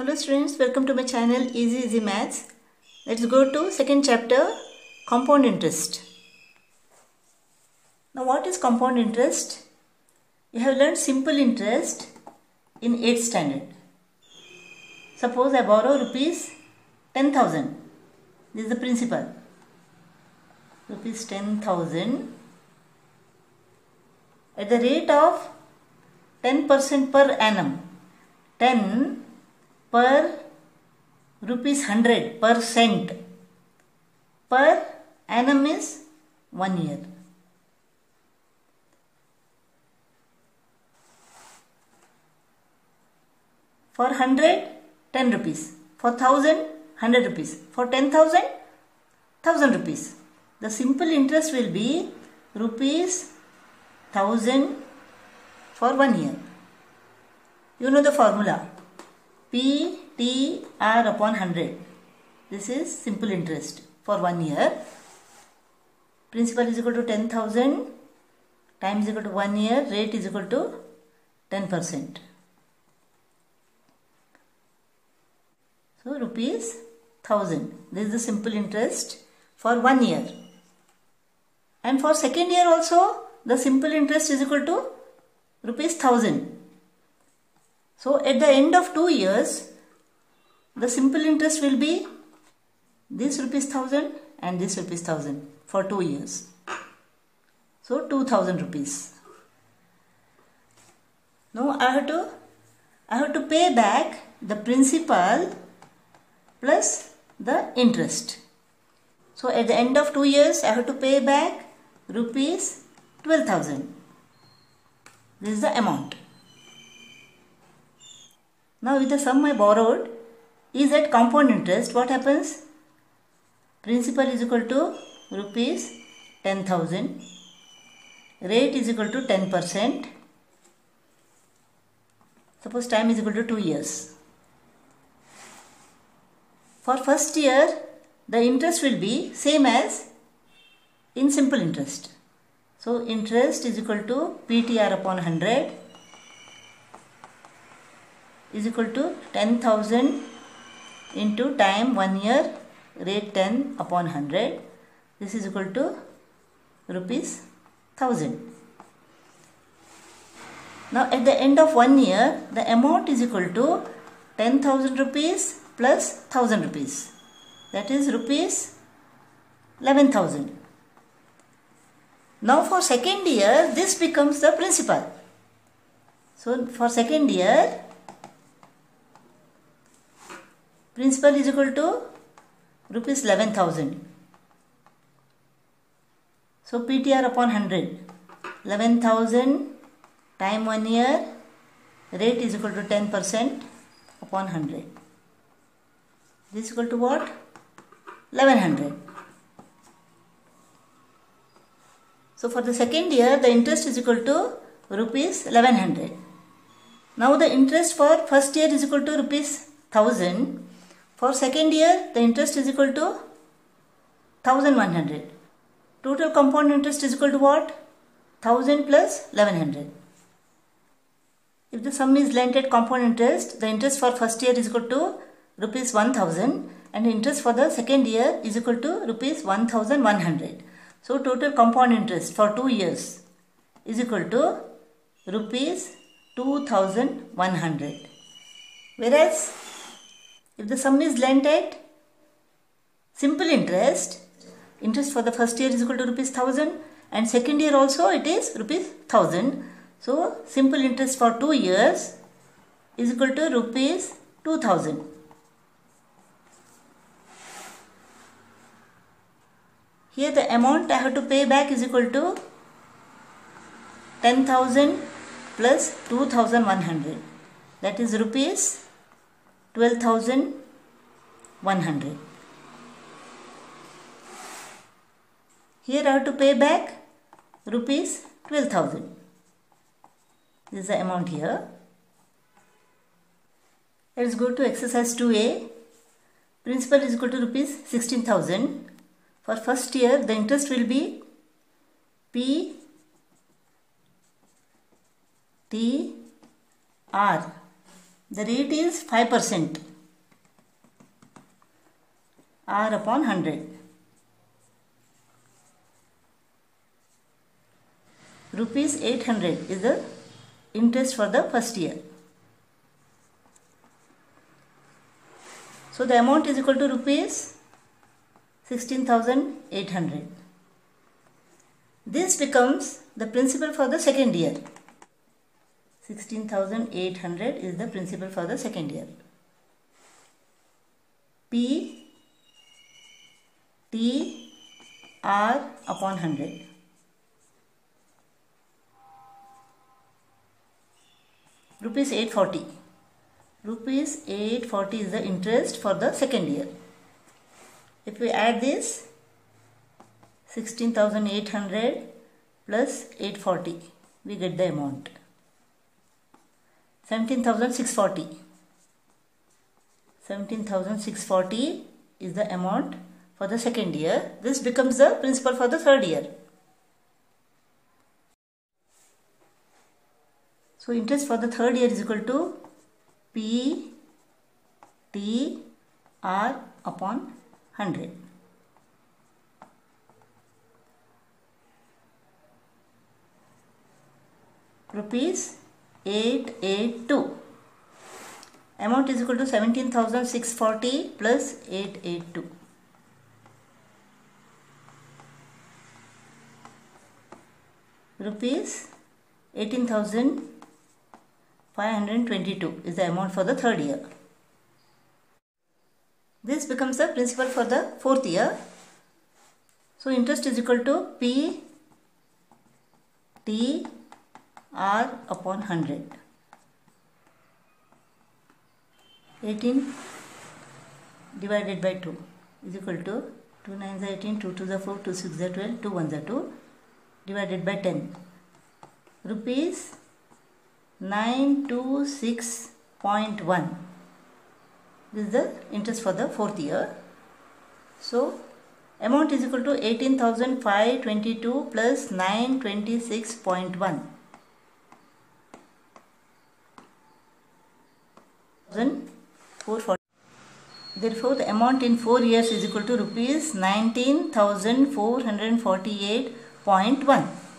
Hello students, welcome to my channel Easy Maths. Let's go to second chapter, compound interest. Now what is compound interest? You have learned simple interest in 8th standard. Suppose I borrow rupees 10,000. This is the principal. Rupees 10,000 at the rate of 10% per annum. 10 per rupees 100 per cent per annum is 1 year. For 100, 10 rupees. For 1000, 100 rupees. For 10,000, 1000 rupees. The simple interest will be rupees 1000 for 1 year. You know the formula. PTR upon 100. This is simple interest for 1 year. Principal is equal to 10,000. Time is equal to 1 year. Rate is equal to 10%. So rupees 1000. This is the simple interest for 1 year. And for second year also the simple interest is equal to rupees 1000. So at the end of 2 years, the simple interest will be this rupees 1000 and this rupees 1000 for 2 years. So 2000 rupees. Now I have to pay back the principal plus the interest. So at the end of 2 years, I have to pay back rupees 12,000. This is the amount. Now with the sum I borrowed is at compound interest, what happens? Principal is equal to rupees 10,000. Rate is equal to 10%. Suppose time is equal to 2 years. For first year, the interest will be same as in simple interest. So interest is equal to PTR upon 100 is equal to 10,000 into time 1 year, rate 10 upon 100. This is equal to rupees 1000. Now at the end of 1 year, the amount is equal to 10,000 rupees plus 1000 rupees. That is rupees 11,000. Now for second year, this becomes the principal. So for second year, principal is equal to rupees 11,000. So PTR upon 100. 11,000 time 1 year, rate is equal to 10% upon 100. This is equal to what? 1100. So for the second year, the interest is equal to rupees 1100. Now the interest for first year is equal to rupees 1000. For second year, the interest is equal to 1100. Total compound interest is equal to what? 1000 plus 1100. If the sum is lent at compound interest, the interest for first year is equal to rupees 1000 and interest for the second year is equal to rupees 1100. So total compound interest for 2 years is equal to rupees 2100. Whereas if the sum is lent at simple interest, interest for the first year is equal to rupees 1000 and second year also it is rupees 1000. So simple interest for 2 years is equal to rupees 2000. Here the amount I have to pay back is equal to 10,000 plus 2,100. That is rupees 12,100. Here I have to pay back rupees 12,000. This is the amount here. Let's go to exercise 2A. Principal is equal to rupees 16,000. For first year, the interest will be PTR. The rate is 5%. R upon 100. Rupees 800 is the interest for the first year. So the amount is equal to rupees 16,800. This becomes the principal for the second year. 16,800 is the principal for the second year. P T R upon 100. Rupees 840. Rupees 840 is the interest for the second year. If we add this 16,800 plus 840, we get the amount 17,640. 17,640 is the amount for the second year. This becomes the principal for the third year. So interest for the third year is equal to P T R upon 100. Rupees 882. Amount is equal to 17,640 plus 882. Rupees 18,522 is the amount for the third year. This becomes the principal for the fourth year. So interest is equal to P T R upon 100. 18 divided by 2 is equal to 2 9s are 18, 2 2s are 4, 2 6s are 12, 2 1s are 2 divided by 10. Rupees 926.1. This is the interest for the fourth year. So amount is equal to 18,522 plus 926.1. 440. Therefore, the amount in 4 years is equal to rupees 19,448.1.